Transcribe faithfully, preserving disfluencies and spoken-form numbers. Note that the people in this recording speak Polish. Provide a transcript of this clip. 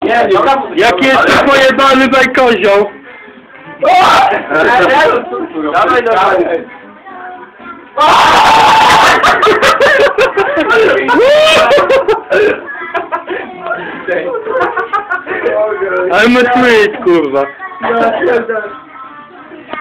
Nie, nie. Jaki jest pojebany bajkozioł? Dawaj, dawaj. I'm a twist, kurwa. Ja pierdolę.